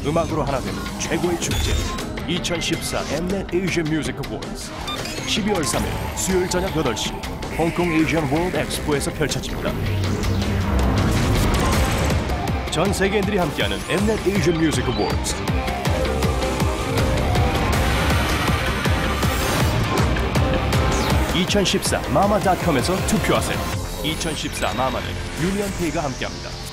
음악으로 하나 되는 최고의 축제 2014 Mnet Asian Music Awards 12월 3일 수요일 저녁 8시 홍콩 Asian World Expo에서 펼쳐집니다. 전 세계인들이 함께하는 Mnet Asian Music Awards 2014 마마.com에서 투표하세요. 2014 마마는 유니언페이가 함께합니다.